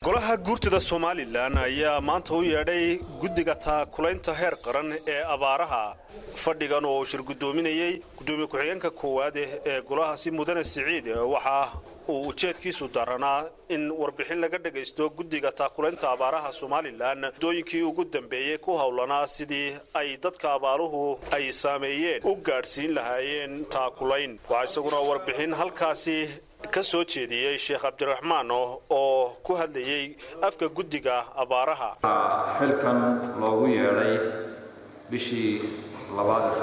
golaha guurtida Soomaaliland ayaa maanta u yeedhay guddiga taakulaynta heer qaran ee abaaraha fadhigan oo shir gudoominayay gudoomiye ku-xigeenka koowaad ee golahaasi Mudane Siciid waxa uu ujeedkiisu daranaa in warbixin laga dhageysto guddiga taakulaynta abaaraha Soomaaliland dooyinkii ugu dambeeyay ku hawlanaa sidii ay dadka abaaruhu ay saameeyeen u gaarsiin lahaayeen taakulayn waxa isaguna warbixin halkaasi ka soo jeediyay Sheekh Cabdiraxmaan oo ku hadlayay afka guddiga abaaraha xilkan loogu yeeray bishii labaad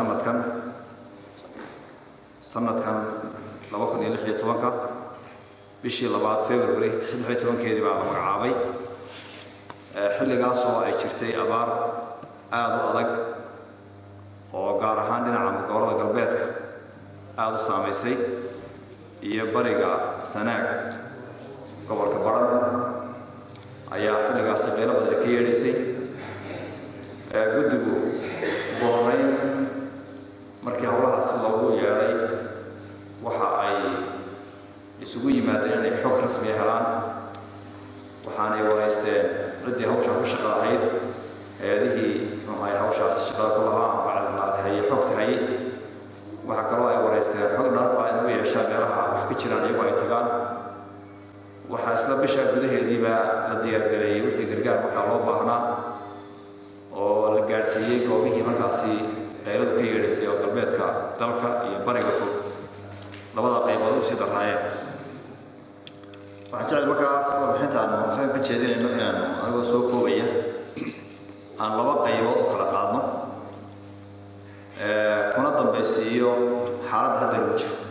sanadkan 2016 bishii labaad February 13 baa la magacaabay xilligaas oo ay jirtay abaar aad u adag oo gaar ahaan dhinaca gobolada galbeedka aad u saameysay iyo bariga Sanaag gobolka Baran ayaa xilligaas qeylo badan ka yeedhisay guddigu boqoray markii hawlahaas loogu yeeray waxa ay isugu yimaadeen inay xog rasmi helaan waxaanay wareysteen ciddii hawsha ku shaqaalahayd hay'adihii ay hawshaas shaqada ku lahaa macluumaadhay xogtahay waxa kaloo ay wareysteen xog dhaqaale ah inuu yeesho meelaha wax ka jiraan iyagu ay tagaan waxa isla bisha gudaheediiba la diyaargareeyay wixii gargaar markaa loo baahnaa oo la gaarsiiyay goobihii markaasi qayladu ka yeedhisay oo galbeedka dalka iyo bariga fog labada qaybood u sii daraayeen waxaan jecel markaas warbixintaan waxaan ka jeedinayno inaan anigoo soo koobaya aan laba qaybood u kala qaadno kuna dambaysiiyo xaaladda hadda lagu jiro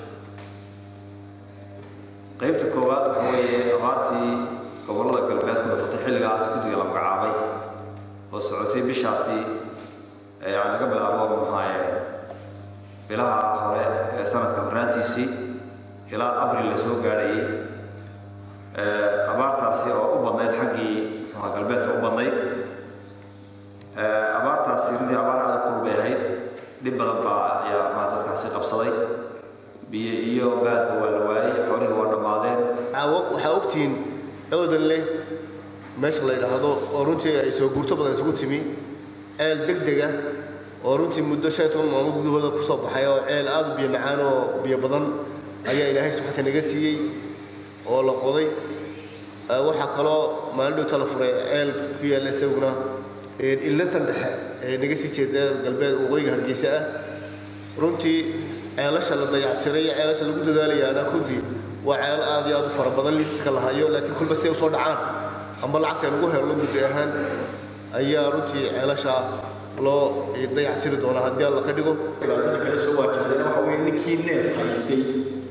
qaybta koowaad waxa weeye abaartii gobolada galbeed ku dhafatay xilligaas guddiga la magacaabay oo socotay bishaasi aan laga bilaabo bilaha hore ee sanadka horaantiisii ilaa abriil la soo gaadhayay abaartaasi oo u badnayd xaggii galbeedka u badnayd abaartaasi runtii abaar aad u kulul bay ahayd dib badan baa ayaa dadkaasi qabsaday biyo iyo baadba waa la waayay xoolihii waa dhammaadeen waxaa ogtihiin awdan leh meesha la yidhaahdo oo runtii ay soo guurto badan isugu timi ceel degdega oo runtii muddo 15 maalmood gudahooda ku soo baxay oo ceel aad u biyo macaan oo biyo badan ayaa Ilaahay subxaanahu naga siiyay oo la qoday waxa kaloo maalin tala furay ceel ku yaala isaguna ilatan dhexe ee naga sii jeeda galbeed waqooyiga Hargeysa runtii ceelasha la dayactiray ceelasha lagu dadaalayaa runtii waa ceel aad iyo aad u fara badan liiska la hayo laakiin kulba si soo dhacaan amba lacagta lagu helo guddi ahaan ayaa runtii ceelasha loo dayactiri doona haddii alla ka dhigo dhibaatada kale soo waajahday waxa weeye ninkii neef haystay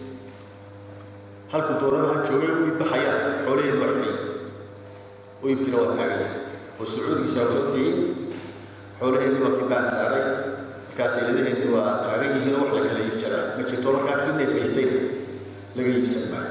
halku doorada joogay uu baxaya xoolaheedu waxay oo ibtilo waa taagay oo Sacuudiga sababtay xoolaheedu waa kibaa saaray kaas ilaheedu waa taagay inuu wax la kala iibsado ma jirto markaa kii neef haystay laga iibsan maayo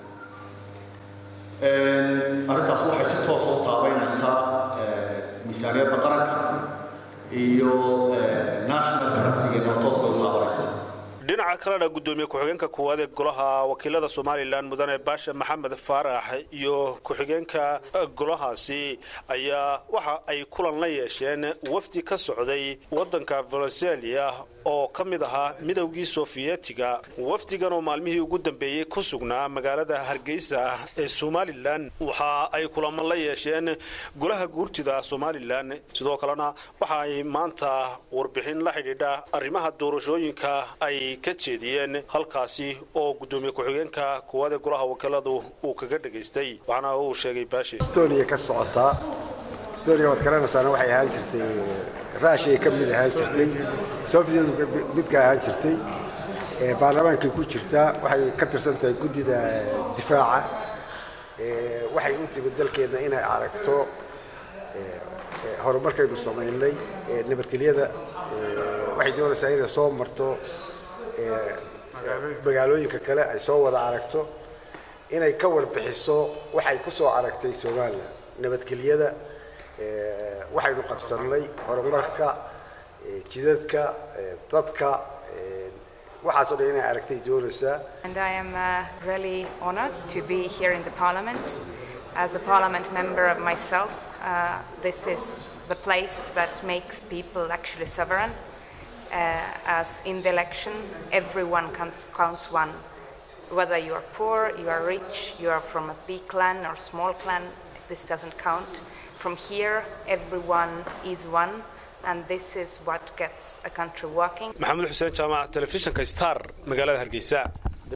arrintaas waxay si toos u taabanaysaa miisaaniyadda qaranka iyo national currency ee toos u taabanaysaa dhinaca kalena gudoomiye ku-xigeenka koowaad ee golaha wakiilada Soomaaliland Mudane Baasha Maxamed Faarax iyo ku-xigeenka golahaasi ayaa waxa ay kulan la yeesheen wafdi ka socday wadanka Venezuela oo kamid ahaa midowgii Sofiyeetiga wafdigan oo maalmihii ugu dambeeyay ku sugnaa magaalada Hargeysa ee Soomaaliland waxa ay kulamo la yeesheen golaha guurtida Soomaaliland sidoo kalena waxa ay maanta warbixin la xidhiidha arrimaha doorashooyinka ay ka jeediyeen halkaasi oo gudoomiye ku-xigeenka koowaad ee golaha wakiiladu uu kaga dhageystay waxaana uu sheegay Baashi Estonia ka socota Estonia wad garanaysaa waxay ahaan jirtay raashay ka mid ahaan jirtay Sofiyeed mid ka ahaan jirtay baarlamaankii ku jirta waxay ka tirsan tahay guddida difaaca waxay u timid dalkeena inay aragto horumarkaynu sameynay nabadgelyada waxay doonaysaa inay soo marto magaalooyinka kale ay soo wada aragto inay ka warbixiso waxay ku soo aragtay Soomaaliland nabadgelyada waxaynu qabsanay horumarka jidadka dadka waxaasoo dhan inay aragtay doonaysaa And I am really honored to be here in the Parliament As a parliament member of myself, this is the place that makes people actually sovereign. As in the election, everyone counts one. Whether you are poor, you are rich, you are from a big clan or small clan, this doesn't count. From here, everyone is one, and this is what gets a country working. Maxamed Xuseen Jaamac, Telefishinka Star, magaalada Hargeysa.